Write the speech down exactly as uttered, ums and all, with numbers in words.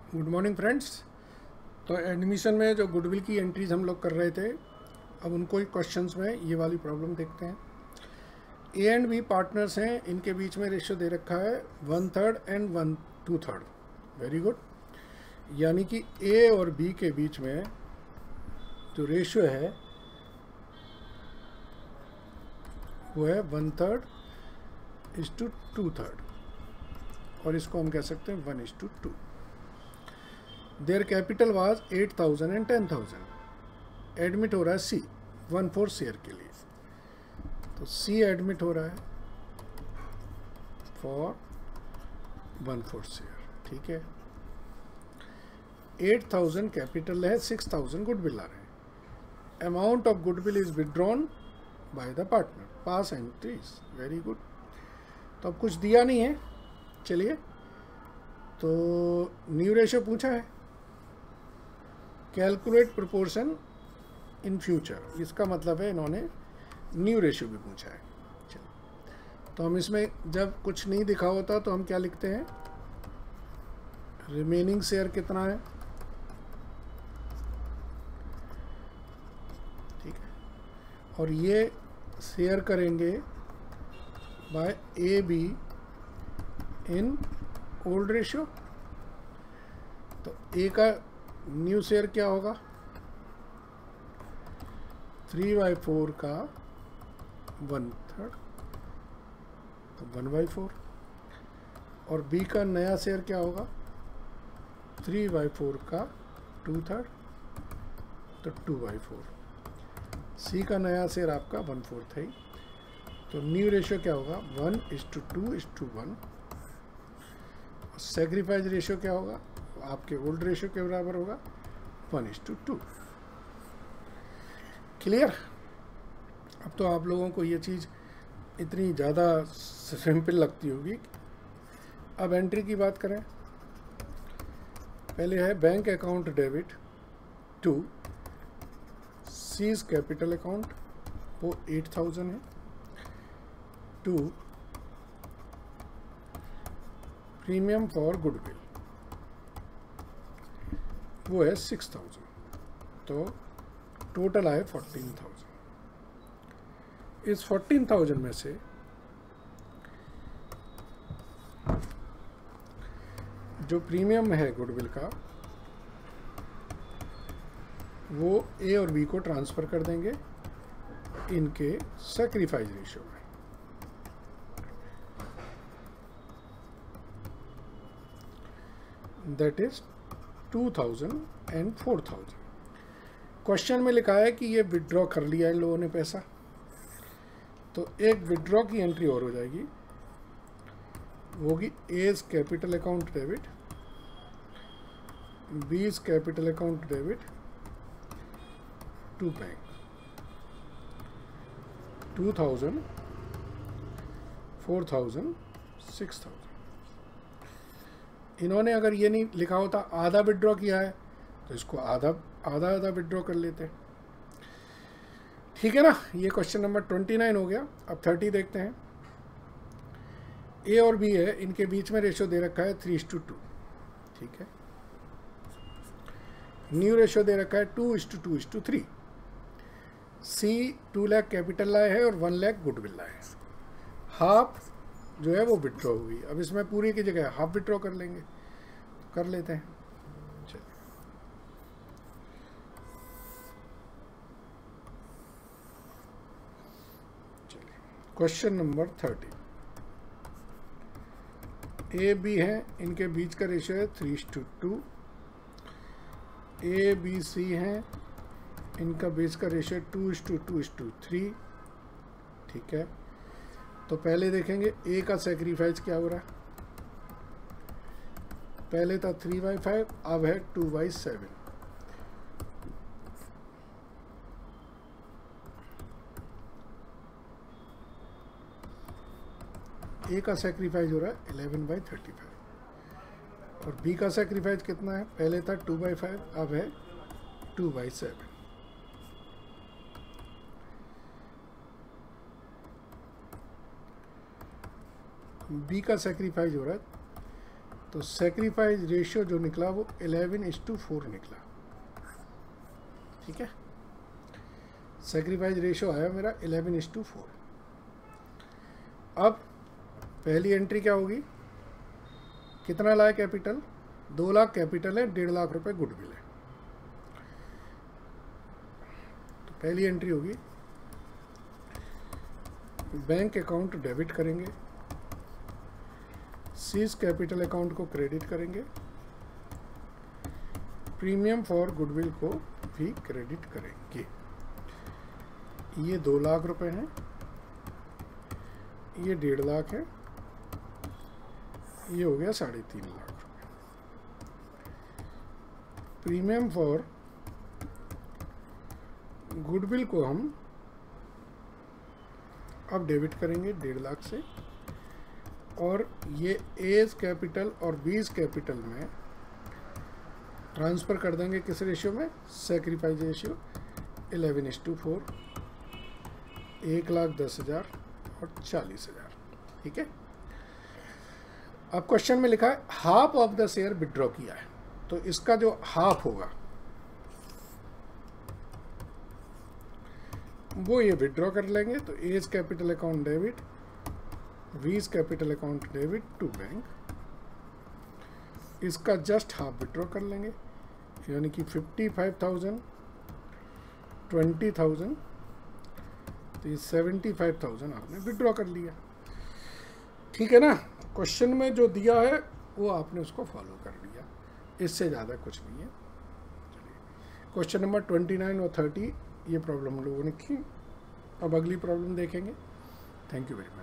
Good morning friends. तो admission में जो गुडविल की एंट्रीज हम लोग कर रहे थे, अब उनको ही क्वेश्चंस में ये वाली प्रॉब्लम देखते हैं। ए एंड बी पार्टनर्स हैं, इनके बीच में रेशियो दे रखा है one third and one two third. Very good. यानी कि ए और बी के बीच में जो रेशियो है वो है one third is to two third, और इसको हम कह सकते हैं one is to two. Their capital was eight thousand and ten thousand. Admit हो रहा है सी वन फोर शेयर के लिए, तो सी एडमिट हो रहा है फॉर वन फोर शेयर। ठीक है, एट थाउजेंड कैपिटल है, सिक्स थाउजेंड गुडविल आ रहे हैं। Amount of goodwill is withdrawn by the partner, pass entries. Very good. तो अब कुछ दिया नहीं है, चलिए तो न्यू रेशियो पूछा है, कैलकुलेट प्रोपोर्शन इन फ्यूचर। इसका मतलब है इन्होंने न्यू रेशियो भी पूछा है। चलिए तो हम इसमें जब कुछ नहीं दिखा होता तो हम क्या लिखते हैं, रिमेनिंग शेयर कितना है, ठीक है, और ये शेयर करेंगे by A B in old ratio. तो ए का न्यू शेयर क्या होगा, थ्री बाई फोर का वन थर्ड, तो वन बाई फोर। और बी का नया शेयर क्या होगा, थ्री बाई फोर का टू थर्ड, तो टू बाई फोर। सी का नया शेयर आपका वन फोर्थ है, तो न्यू रेशियो क्या होगा, one is to two is to one. Sacrifice ratio क्या होगा, आपके ओल्ड रेशियो के बराबर होगा, one is to two. Clear. अब तो आप लोगों को ये चीज़ इतनी ज़्यादा सिंपल लगती होगी। अब एंट्री की बात करें, पहले है bank account debit to C's capital account, वो एट थाउजेंड है, टू प्रीमियम फॉर गुडविल वो है सिक्स थाउजेंड, तो टोटल आए फोर्टीन थाउजेंड। इस फोर्टीन थाउजेंड में से जो प्रीमियम है गुडविल का वो ए और बी को ट्रांसफ़र कर देंगे इनके सैक्रिफाइस रेशियो में। That is two thousand and four thousand. Question में लिखा है कि ये विड्रॉ कर लिया इन लोगों ने पैसा, तो एक विड्रॉ की एंट्री और हो जाएगी, वो होगी A's capital account debit, B's capital account debit to bank, two thousand, four thousand, six thousand. इन्होंने अगर ये नहीं लिखा होता आधा विड्रॉ किया है, तो इसको आधा आधा आधा विड्रॉ कर लेते हैं। ठीक है ना, ये क्वेश्चन नंबर ट्वेंटी नाइन हो गया। अब थर्टी देखते हैं। ए और बी है, इनके बीच में रेशियो दे रखा है थ्री इज टू टू। ठीक है, न्यू रेशियो दे रखा है two is to two is to three. C two lakh capital लाए है और वन लाख गुडविल लाए है। हाफ जो है वो विड्रॉ हुई। अब इसमें पूरी की जगह हाफ विड्रॉ कर लेंगे, कर लेते हैं। चलिए चलिए question number thirty. A B है, इनके बीच का रेशियो है three two two. A B C है, इनका बीच का ratio two is to two is to two. ठीक है, तो पहले देखेंगे ए का सेक्रीफाइस क्या हो रहा है। पहले था थ्री बाई फाइव, अब है टू बाई सेवन। ए का सेक्रीफाइस हो रहा है इलेवन बाई थर्टी फाइव, और बी का सेक्रीफाइस कितना है, पहले था टू बाई फाइव, अब है टू बाई सेवन। बी का सेक्रीफाइस हो रहा है तो सेक्रीफाइस रेशियो जो निकला वो इलेवन इज टू फोर निकला। ठीक है, सेक्रीफाइस रेशियो आया मेरा इलेवन इज टू फोर। अब पहली एंट्री क्या होगी, कितना लाया कैपिटल, दो लाख कैपिटल है, डेढ़ लाख रुपए गुडविल है। तो पहली एंट्री होगी, बैंक अकाउंट डेबिट करेंगे, सीज कैपिटल अकाउंट को क्रेडिट करेंगे, प्रीमियम फॉर गुडविल को भी क्रेडिट करेंगे। ये दो लाख रुपए हैं, ये डेढ़ लाख है, ये हो गया साढ़े तीन लाख रुपए। प्रीमियम फॉर गुडविल को हम अब डेबिट करेंगे डेढ़ लाख से, और ये एज कैपिटल और बीज कैपिटल में ट्रांसफ़र कर देंगे किस रेशियो में, sacrifice ratio eleven is two four, एक लाख दस हज़ार और चालीस हज़ार। ठीक है, अब क्वेश्चन में लिखा है half of the share withdraw किया है, तो इसका जो हाफ होगा वो ये विड्रॉ कर लेंगे। तो A's capital account debit, B's capital account debit to bank, इसका जस्ट हाफ विड्रॉ कर लेंगे, यानी कि fifty five thousand, twenty thousand, तो ये सेवेंटी फाइव थाउजेंड आपने विड्रॉ कर लिया। ठीक है ना, क्वेश्चन में जो दिया है वो आपने उसको फॉलो कर लिया, इससे ज़्यादा कुछ नहीं है। चलिए क्वेश्चन नंबर ट्वेंटी नाइन और थर्टी ये प्रॉब्लम हम लोगों ने की। अब अगली प्रॉब्लम देखेंगे। Thank you very much.